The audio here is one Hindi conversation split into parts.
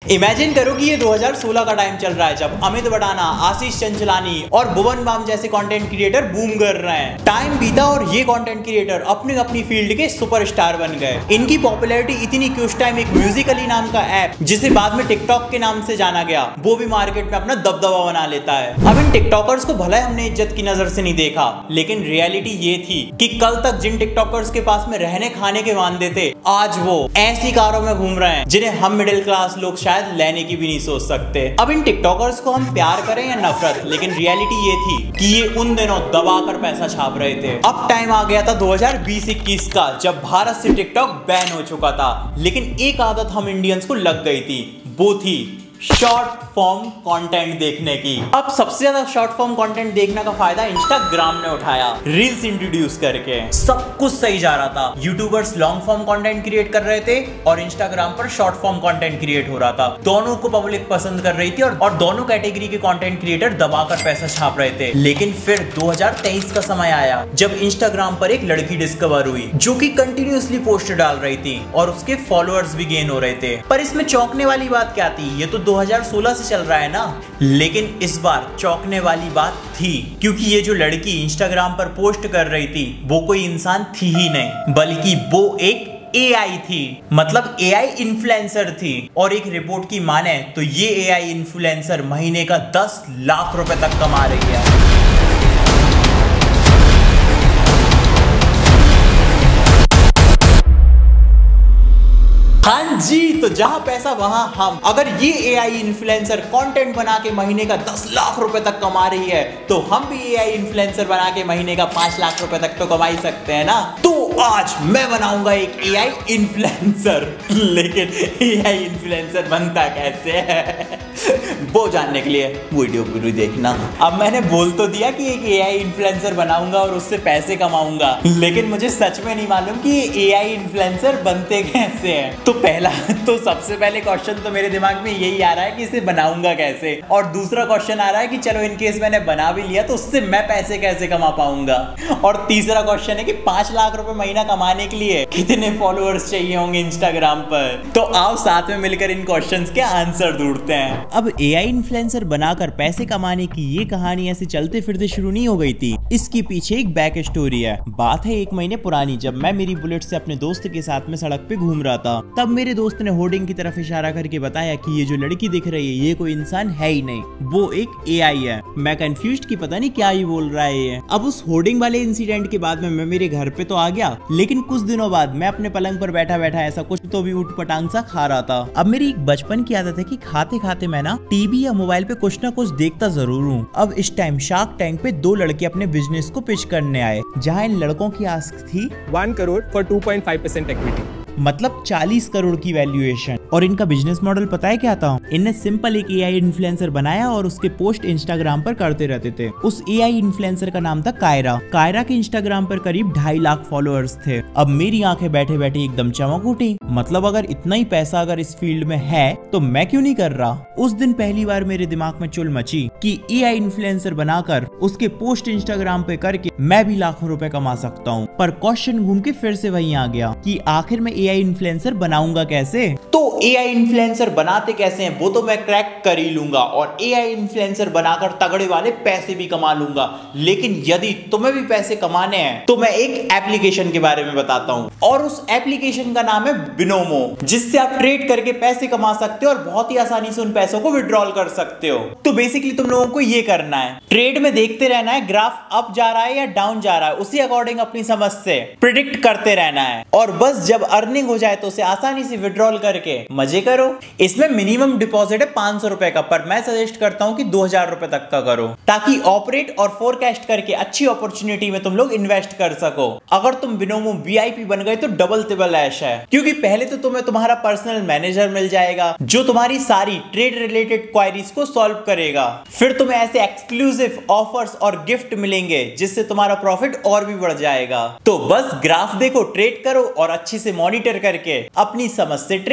इमेजिन करो कि ये 2016 का टाइम चल रहा है जब अमित बड़ाना, आशीष चंचलानी और भुवन बाम जैसे कंटेंट क्रिएटर बूम कर रहे हैं। टाइम बीता और ये कंटेंट क्रिएटर अपने अपनी फील्ड के सुपरस्टार बन गए। इनकी पॉपुलैरिटी इतनी कि उस टाइम एक म्यूजिकली नाम का ऐप, जिसे बाद में टिकटॉक के नाम से जाना गया, वो भी मार्केट में अपना दबदबा बना लेता है। अब इन टिकटॉकर्स को भले हमने इज्जत की नजर से नहीं देखा, लेकिन रियलिटी ये थी कि कल तक जिन टिकटॉकर्स के पास में रहने खाने के वांदे थे, आज वो ऐसी कारों में घूम रहे हैं जिन्हें हम मिडिल क्लास लोग शायद लेने की भी नहीं सोच सकते। अब इन टिकटॉकर्स को हम प्यार करें या नफरत, लेकिन रियलिटी ये थी कि ये उन दिनों दबाकर पैसा छाप रहे थे। अब टाइम आ गया था 2020-21 का, जब भारत से टिकटॉक बैन हो चुका था, लेकिन एक आदत हम इंडियंस को लग गई थी, वो थी शॉर्ट फॉर्म कंटेंट देखने की। अब सबसे ज्यादा शॉर्ट फॉर्म कंटेंट देखने का फायदा इंस्टाग्राम ने उठाया, रील्स इंट्रोड्यूस करके। सब कुछ सही जा रहा था, YouTubers long form content create कर रहे थे और इंस्टाग्राम पर शॉर्ट फॉर्म कंटेंट क्रिएट हो रहा था। दोनों को पब्लिक पसंद कर रही थी और दोनों कैटेगरी के कंटेंट क्रिएटर दबाकर पैसा छाप रहे थे। लेकिन फिर 2023 का समय आया जब इंस्टाग्राम पर एक लड़की डिस्कवर हुई जो कि कंटिन्यूअसली पोस्ट डाल रही थी और उसके फॉलोअर्स भी गेन हो रहे थे। पर इसमें चौंकने वाली बात क्या थी? ये तो 2016 से चल रहा है ना, लेकिन इस बार चौंकने वाली बात थी, क्योंकि ये जो लड़की इंस्टाग्राम पर पोस्ट कर रही थी वो कोई इंसान थी ही नहीं, बल्कि वो एक AI थी। मतलब AI इन्फ्लुएंसर थी। और एक रिपोर्ट की माने तो ये AI इन्फ्लुएंसर महीने का 10 लाख रुपए तक कमा रही है। हाँ जी, तो जहां पैसा वहां हम। अगर ये AI इन्फ्लुएंसर कंटेंट बना के महीने का 10 लाख रुपए तक कमा रही है, तो हम भी AI इन्फ्लुएंसर बना के महीने का 5 लाख रुपए तक तो कमा ही सकते हैं ना। तो आज मैं बनाऊंगा एक AI इन्फ्लुएंसर। लेकिन AI इन्फ्लुएंसर बनता कैसे है वो जानने के लिए वीडियो पूरी देखना। अब मैंने बोल तो दिया कि एक AI इन्फ्लुएंसर बनाऊंगा और उससे पैसे कमाऊंगा, लेकिन मुझे सच में नहीं मालूम कि ये AI इन्फ्लुएंसर बनते कैसे हैं। तो सबसे पहले क्वेश्चन तो मेरे दिमाग में यही आ रहा है कि इसे बनाऊंगा कैसे, और दूसरा क्वेश्चन आ रहा है कि चलो इन केस मैंने बना भी लिया तो उससे मैं पैसे कैसे कमा पाऊंगा, और तीसरा क्वेश्चन है कि 5 लाख रुपए महीना कमाने के लिए कितने फॉलोअर्स चाहिए होंगे इंस्टाग्राम पर। तो आओ साथ में मिलकर इन क्वेश्चंस के आंसर ढूंढते हैं। अब AI इन्फ्लुएंसर बनाकर पैसे कमाने की ये कहानी ऐसे चलते फिरते शुरू नहीं हो गई थी, इसके पीछे एक बैक स्टोरी है। बात है 1 महीने पुरानी, जब मैं मेरी बुलेट से अपने दोस्त के साथ में सड़क पे घूम रहा था। तब मेरे दोस्त ने होर्डिंग की तरफ इशारा करके बताया कि ये जो लड़की दिख रही है ये कोई इंसान है ही नहीं, वो एक AI है। मैं कंफ्यूज्ड कि पता नहीं क्या ही बोल रहा है ये। अब उस होर्डिंग वाले इंसिडेंट के बाद में मैं मेरे घर पे तो आ गया, लेकिन कुछ दिनों बाद मैं अपने पलंग पर बैठा बैठा ऐसा कुछ तो भी उठ पटांग सा खा रहा था। अब मेरी एक बचपन की आदत है कि खाते खाते मैं ना टीवी या मोबाइल पे कुछ ना कुछ देखता जरूर हूँ। अब इस टाइम शार्क टैंक पे 2 लड़के अपने बिजनेस को पिच करने आए, जहाँ इन लड़कों की आस्क थी 1 करोड़ फॉर 2.5% इक्विटी, मतलब 40 करोड़ की वैल्यूएशन। और इनका बिजनेस मॉडल पता है क्या था? इनने सिंपल एक AI इन्फ्लुएंसर बनाया और उसके पोस्ट इंस्टाग्राम पर करते रहते थे। उस AI इन्फ्लुएंसर का नाम था कायरा। कायरा के इंस्टाग्राम पर करीब 2.5 लाख फॉलोअर्स थे। अब मेरी आंखें बैठे बैठे एकदम चमक उठी। मतलब अगर इतना ही पैसा अगर इस फील्ड में है तो मैं क्यों नहीं कर रहा। उस दिन पहली बार मेरे दिमाग में चुल मची कि AI इन्फ्लुएंसर बनाकर उसके पोस्ट इंस्टाग्राम पे करके मैं भी लाखों रुपए कमा सकता हूँ। पर क्वेश्चन घूम के फिर से वहीं आ गया कि आखिर में AI इन्फ्लुएंसर बनाऊंगा कैसे। तो AI इन्फ्लुएंसर बनाते कैसे हैं वो तो मैं क्रैक कर ही लूंगा, और AI इन्फ्लुएंसर बनाकर तगड़े वाले पैसे भी कमा लूंगा। लेकिन यदि तुम्हें भी पैसे कमाने हैं तो मैं एक एप्लीकेशन के बारे में बताता हूं, और उस एप्लीकेशन का नाम है बिनोमो, जिससे आप ट्रेड करके पैसे कमा सकते हो और बहुत ही आसानी से उन पैसों को विड्रॉल कर सकते हो। तो बेसिकली तुम लोगों को ये करना है, ट्रेड में देखते रहना है ग्राफ अप जा रहा है या डाउन जा रहा है, उसी अकॉर्डिंग अपनी समझ से प्रिडिक्ट करते रहना है, और बस जब अर्निंग हो जाए तो उसे आसानी से विड्रॉल करके मजे करो। इसमें मिनिमम डिपॉजिट है 500 रुपए का, पर मैं सजेस्ट करता हूं कि 2000 रुपए तक का करो, ताकि ऑपरेट और फोरकास्ट करके अच्छी अपॉर्चुनिटी में तुम लोग इन्वेस्ट कर सको। अगर तुम बिनोमो VIP बन गए तो डबल तिबल ऐश है, क्योंकि पहले तो तुम्हें तुम्हारा पर्सनल मैनेजर मिल जाएगा जो तुम्हारी सारी ट्रेड रिलेटेड क्वायरीज को सॉल्व करेगा। फिर तुम्हें ऐसे एक्सक्लूसिव ऑफर्स और गिफ्ट मिलेंगे जिससे तुम्हारा प्रॉफिट और भी बढ़ जाएगा। तो बस ग्राफ देखो, ट्रेड करो और अच्छे से मॉनिटर करके अपनी समझ से ट्रेड करो।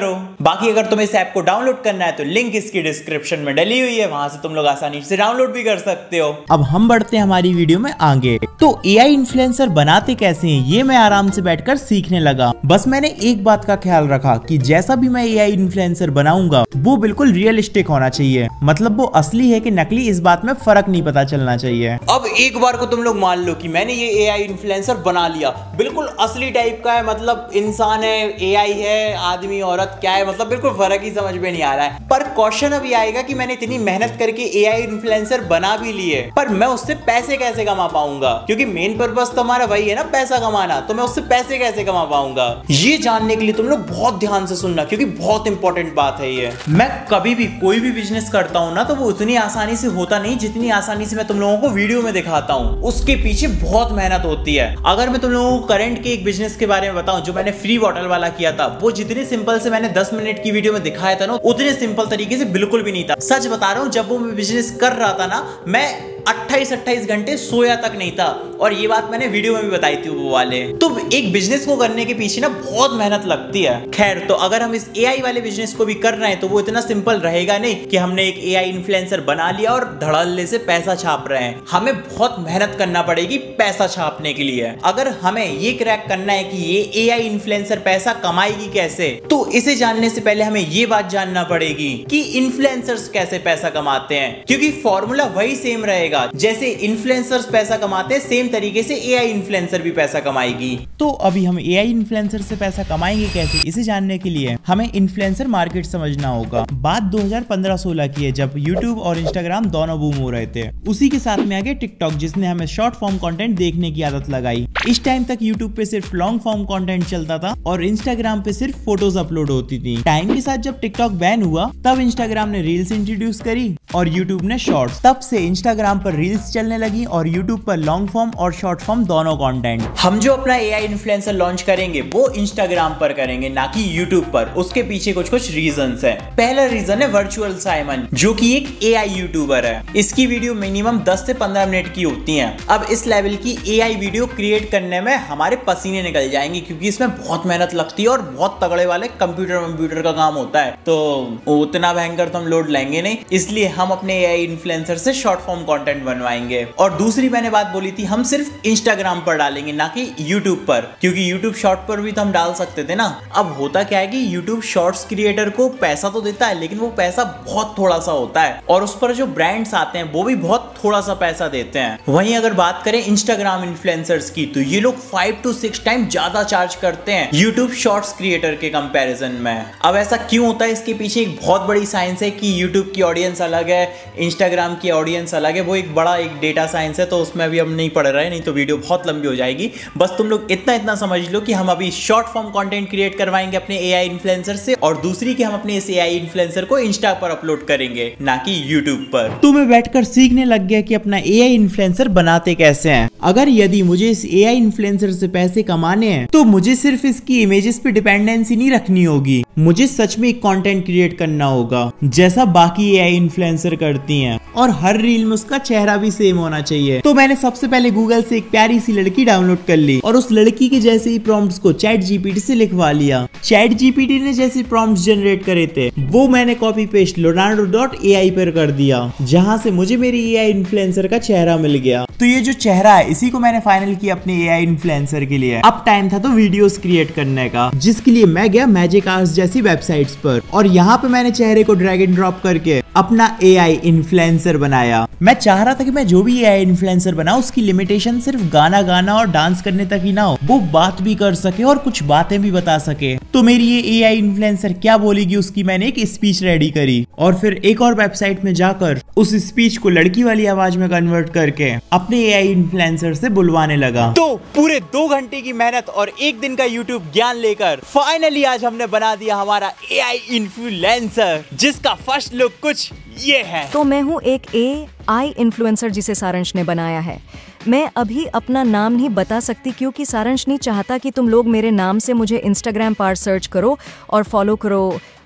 करो। बाकी अगर तुम्हें इस ऐप को डाउनलोड करना है तो लिंक इसकी डिस्क्रिप्शन में डली हुई है, वहां से तुम लोग आसानी से डाउनलोड भी कर सकते हो। अब हम बढ़ते हैं हमारी वीडियो में आगे। तो एआई इन्फ्लुएंसर बनाते कैसे हैं ये मैं आराम से बैठकर सीखने लगा। बस मैंने एक बात का ख्याल रखा कि जैसा भी मैं एआई इन्फ्लुएंसर बनाऊंगा वो बिल्कुल रियलिस्टिक होना चाहिए, मतलब वो असली है कि नकली इस बात में फर्क नहीं पता चलना चाहिए। अब एक बार को तुम लोग मान लो कि मैंने ये एआई इन्फ्लुएंसर बना लिया, बिल्कुल असली टाइप का है, मतलब इंसान है, एआई है, आदमी औरत क्या है, मतलब बिल्कुल फर्क ही समझ में नहीं आ रहा है। पर क्वेश्चन अभी आएगा कि मैंने इतनी मेहनत करके एआई इन्फ्लुएंसर बना भी लिए, पर मैं उससे पैसे कैसे कमा पाऊंगा? क्योंकि मेन पर्पस तो हमारा वही है ना, पैसा कमाना। तो मैं उससे पैसे कैसे कमा पाऊंगा ये जानने के लिए तुम लोग बहुत ध्यान से सुनना, क्योंकि बहुत इंपॉर्टेंट बात है ये। मैं कभी भी कोई भी बिजनेस करता हूं ना तो वो उतनी आसानी से होता नहीं जितनी आसानी से मैं तुम लोगों को वीडियो में दिखाता हूं। उसके पीछे बहुत मेहनत होती है। अगर मैं तुम लोगों को करंट के एक बिजनेस के बारे में बताऊं जो मैंने फ्री बॉटल वाला किया था, वो जितने सिंपल से मैंने 10 मिनट की वीडियो में दिखाया था ना, उतने सिंपल तरीके से बिल्कुल भी नहीं था। सच बता रहा हूं, जब वो मैं बिजनेस कर रहा था ना, मैं 28 घंटे सोया तक नहीं था, और ये बात मैंने वीडियो में भी बताई थी वो वाले। तो एक बिजनेस को करने के पीछे ना बहुत मेहनत लगती है। खैर, तो अगर हम इस एआई वाले बिजनेस को भी कर रहे हैं तो वो इतना सिंपल रहेगा नहीं कि हमने एक एआई इन्फ्लुएंसर बना लिया और धड़ल्ले से पैसा छाप रहे हैं। हमें बहुत मेहनत करना पड़ेगी पैसा छापने के लिए। अगर हमें ये क्रैक करना है कि ये एआई इन्फ्लुएंसर पैसा कमाएगी कैसे, तो इसे जानने से पहले हमें ये बात जानना पड़ेगी कि इन्फ्लुएंसर्स कैसे पैसा कमाते हैं, क्योंकि फॉर्मूला वही सेम रहेगा। जैसे इन्फ्लुएंसर्स पैसा कमाते हैं, सेम तरीके से एआई इन्फ्लुएंसर भी पैसा कमाएगी। तो अभी हम एआई इन्फ्लुएंसर से पैसा कमाएंगे कैसे, इसे जानने के लिए हमें इन्फ्लुएंसर मार्केट समझना होगा। बात 2015-16 की है, जब यूट्यूब और इंस्टाग्राम दोनों बूम हो रहे थे। उसी के साथ में आ गया टिकटॉक, जिसने हमें शॉर्ट फॉर्म कंटेंट देखने की आदत लगाई। इस टाइम तक यूट्यूब पे सिर्फ लॉन्ग फॉर्म कंटेंट चलता था और इंस्टाग्राम पे सिर्फ फोटोज अपलोड होती थी। टाइम के साथ जब टिकटॉक बैन हुआ, तब इंस्टाग्राम ने रील्स इंट्रोड्यूस करी और यूट्यूब ने शॉर्ट्स। तब से इंस्टाग्राम पर रील्स चलने लगी और यूट्यूब पर लॉन्ग फॉर्म और शॉर्ट फॉर्म दोनों कंटेंट। हम जो अपना एआई इन्फ्लुएंसर लॉन्च करेंगे वो इंस्टाग्राम पर करेंगे, ना कि यूट्यूब पर। उसके पीछे कुछ रीजंस है। पहला रीजन है वर्चुअल साइमन, जो कि एक एआई यूट्यूबर है। इसकी वीडियो मिनिमम 10 से 15 मिनट की होती है। अब इस लेवल की एआई वीडियो क्रिएट करने में हमारे पसीने निकल जाएंगे, क्योंकि इसमें बहुत मेहनत लगती है और बहुत तगड़े वाले कंप्यूटर का काम होता है। तो उतना भयंकर तो हम लोड लेंगे नहीं, इसलिए हम अपने एआई इन्फ्लुएंसर से शॉर्ट फॉर्म कंटेंट बनवाएंगे। और दूसरी मैंने बात बोली थी, हम सिर्फ इंस्टाग्राम पर डालेंगे, ना कि यूट्यूब पर, क्योंकि यूट्यूब शॉर्ट पर भी तो हम डाल सकते थे ना। अब होता क्या है कि यूट्यूब शॉर्ट्स क्रिएटर को पैसा तो देता है, लेकिन वो पैसा बहुत थोड़ा सा होता है, और उस पर जो ब्रांड्स आते हैं वो भी बहुत थोड़ा सा पैसा देते हैं। वहीं अगर बात करें इंस्टाग्राम इन्फ्लुएंसर्स की, तो ये लोग 5 to 6 टाइम ज्यादा चार्ज करते हैं यूट्यूब शॉर्ट्स क्रिएटर के कंपैरिजन में। अब ऐसा क्यों होता है, इसके पीछे एक बहुत बड़ी साइंस है कि यूट्यूब की ऑडियंस अलग है, इंस्टाग्राम की ऑडियंस अलग है। वो एक बड़ा एक डेटा साइंस है, तो उसमें अभी हम नहीं पढ़ रहे, नहीं तो वीडियो बहुत लंबी हो जाएगी। बस तुम लोग इतना समझ लो कि हम अभी शॉर्ट फॉर्म कंटेंट क्रिएट करवाएंगे अपने एआई इन्फ्लुएंसर से, और दूसरी कि हम अपने इस एआई इन्फ्लुएंसर को इंस्टा पर अपलोड करेंगे, ना कि यूट्यूब पर। तो मैं बैठकर सीखने लग गया कि अपना एआई इन्फ्लुएंसर बनाते कैसे हैं। अगर यदि मुझे इस एआई इन्फ्लुएंसर से पैसे कमाने हैं तो मुझे सिर्फ इसकी इमेजेस पे डिपेंडेंसी नहीं रखनी होगी, मुझे सच में एक कंटेंट क्रिएट करना होगा जैसा बाकी एआई इन्फ्लुएंसर करती हैं, और हर रील में उसका चेहरा भी सेम होना चाहिए। तो मैंने सबसे पहले गूगल से एक प्यारी सी लड़की डाउनलोड कर ली और उस लड़की के जैसे ही प्रॉम्प्ट्स को चैट जीपीटी से लिखवा लिया। चैट जीपीटी ने जैसे प्रॉम्प्ट्स जनरेट करे थे वो मैंने कॉपी पेस्ट leonardo.ai पर कर दिया, जहां से मुझे मेरी एआई इन्फ्लुएंसर का चेहरा मिल गया। तो ये जो चेहरा है इसी को मैंने फाइनल किया अपने एआई इन्फ्लुएंसर के लिए। अब टाइम था तो वीडियोस क्रिएट करने का, जिसके लिए मैं गया मैजिक आर्ट्स जैसी वेबसाइट्स पर, और यहाँ पे मैंने चेहरे को ड्रैग एंड ड्रॉप करके अपना एआई इन्फ्लुएंसर बनाया। मैं चाह रहा था कि मैं जो भी एआई इन्फ्लुएंसर बनाऊं उसकी लिमिटेशन सिर्फ गाना गाना और डांस करने तक ही ना हो, वो बात भी कर सके और कुछ बातें भी बता सके। तो मेरी ये एआई इन्फ्लुएंसर क्या बोलेगी उसकी मैंने एक स्पीच रेडी करी, और फिर एक और वेबसाइट में जाकर उस स्पीच को लड़की वाली आवाज में कन्वर्ट करके अपने एआई इन्फ्लुएंसर से बुलवाने लगा। तो पूरे 2 घंटे की मेहनत और 1 दिन का यूट्यूब ज्ञान लेकर फाइनली आज हमने बना दिया हमारा एआई इन्फ्लुएंसर, जिसका फर्स्ट लुक कुछ ये है। तो मैं हूँ एक एआई इन्फ्लुएंसर जिसे सारंश ने बनाया है। मैं अभी अपना नाम नहीं बता सकती क्योंकि सारंश नहीं चाहता कि तुम लोग मेरे नाम से मुझे इंस्टाग्राम पर सर्च करो और फॉलो करो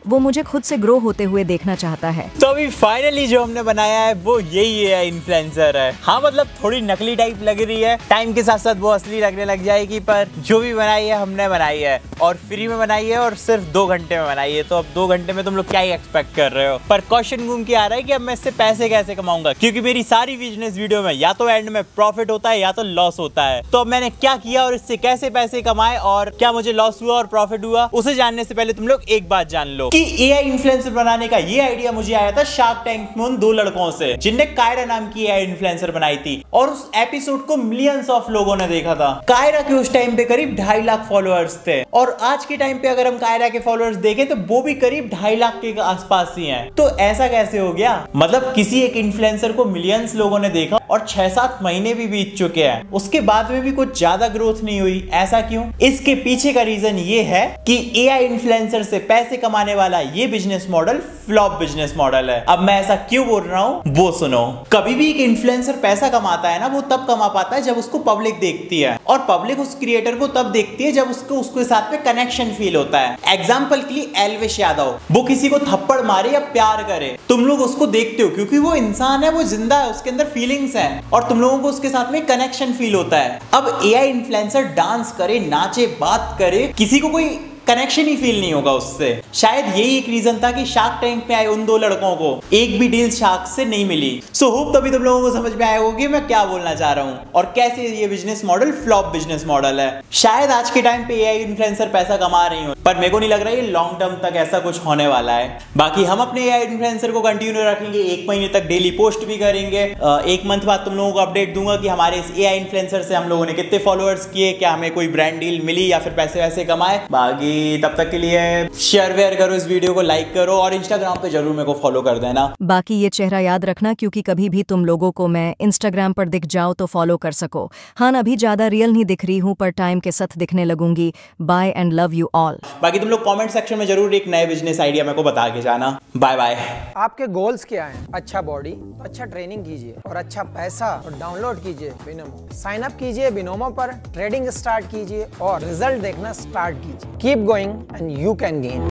वो मुझे खुद से ग्रो होते हुए देखना चाहता है। तो अभी फाइनली जो हमने बनाया है वो यही है, इन्फ्लुएंसर है। हाँ मतलब थोड़ी नकली टाइप लग रही है, टाइम के साथ साथ वो असली लगने लग जाएगी, पर जो भी बनाई है हमने बनाई है और फ्री में बनाई है और सिर्फ 2 घंटे में बनाई है। तो अब 2 घंटे में तुम लोग क्या ही एक्सपेक्ट कर रहे हो। पर क्वेश्चन घूम के आ रहा है कि अब मैं इससे पैसे कैसे कमाऊंगा, क्योंकि मेरी सारी बिजनेस वीडियो में या तो एंड में प्रॉफिट होता है या तो लॉस होता है। तो अब मैंने क्या किया और इससे कैसे पैसे कमाए और क्या मुझे लॉस हुआ और प्रॉफिट हुआ, उसे जानने से पहले तुम लोग एक बात जान लो कि एआई इन्फ्लुएंसर बनाने का ये आइडिया मुझे आया था शार्क टैंक में उन 2 लड़कों से जिनने कायरा नाम की एआई इन्फ्लुएंसर बनाई थी और उस एपिसोड को मिलियंस ऑफ लोगों ने देखा था। कायरा के उस टाइम पे करीब 2.5 लाख फॉलोअर्स थे और आज के टाइम पे अगर हम कायरा के फॉलोअर्स देखें तो वो भी करीब 2.5 लाख के आसपास ही हैं। तो ऐसा कैसे हो गया? मतलब किसी एक इन्फ्लुएंसर को मिलियंस लोगों ने देखा और 6-7 महीने भी बीत चुके हैं, उसके बाद में भी कुछ ज्यादा ग्रोथ नहीं हुई। ऐसा क्यों? इसके पीछे का रीजन ये है कि एआई इन्फ्लुएंसर से पैसे कमाने वाला ये business model flop business model है। अब मैं ऐसा क्यों बोल रहा हूं वो सुनो। कभी भी एक इन्फ्लुएंसर पैसा कमाता है ना, वो तब कमा पाता है जब उसको पब्लिक देखती है, और पब्लिक उस क्रिएटर को तब देखती है जब उसको उसके साथ में कनेक्शन फील होता है। एग्जांपल के लिए एल्विश यादव, वो किसी को थप्पड़ मारे या प्यार करे, तुम लोग उसको देखते हो क्योंकि वो इंसान है, वो जिंदा है, उसके अंदर फीलिंग्स हैं और तुम लोगों को उसके साथ में कनेक्शन फील होता है। अब एआई इन्फ्लुएंसर डांस करे, नाचे, बात करे, किसी को कोई कनेक्शन ही फील नहीं होगा उससे। शायद यही एक रीजन था कि शार्क टैंक में आए उन 2 लड़कों को एक भी डील शार्क से नहीं मिली। सो होप तभी तुम लोगों को समझ में आया होगा कि मैं क्या बोलना चाह रहा हूं और कैसे ये business model flop business model है। शायद आज के टाइम पे एआई इन्फ्लुएंसर पैसा कमा रही हो, पर मेरे को नहीं लग रहा है लॉन्ग टर्म तक ऐसा कुछ होने वाला है। बाकी हम अपने एआई इन्फ्लुएंसर को कंटिन्यू रखेंगे, 1 महीने तक डेली पोस्ट भी करेंगे। 1 मंथ बाद तुम लोगों को अपडेट दूंगा कि हमारे इस एआई इन्फ्लुएंसर से हम लोगों ने कितने फॉलोअर्स किए, क्या हमें कोई ब्रांड डील मिली या फिर पैसे वैसे कमाए। बाकी तब तक के लिए शेयर वेयर करो इस वीडियो को, लाइक करो और इंस्टाग्राम पे जरूर मेरे को फॉलो कर देना। बाकी ये चेहरा याद रखना, क्योंकि कभी भी तुम लोगों को मैं इंस्टाग्राम पर दिख जाओ तो फॉलो कर सको। हाँ, अभी ज्यादा रियल नहीं दिख रही हूँ, पर टाइम के साथ दिखने लगूंगी। Bye and love you all. बाकी तुम लोग कमेंट सेक्शन में जरूर एक नए बिजनेस आइडिया मेरे को बता के जाना। Bye bye. आपके गोल्स क्या हैं? अच्छा बॉडी, अच्छा ट्रेनिंग कीजिए और अच्छा पैसा, और डाउनलोड कीजिए बिनोमो। साइन अप कीजिए बिनोमो पर, ट्रेडिंग स्टार्ट कीजिए और रिजल्ट देखना स्टार्ट कीजिए। Keep going and you can gain.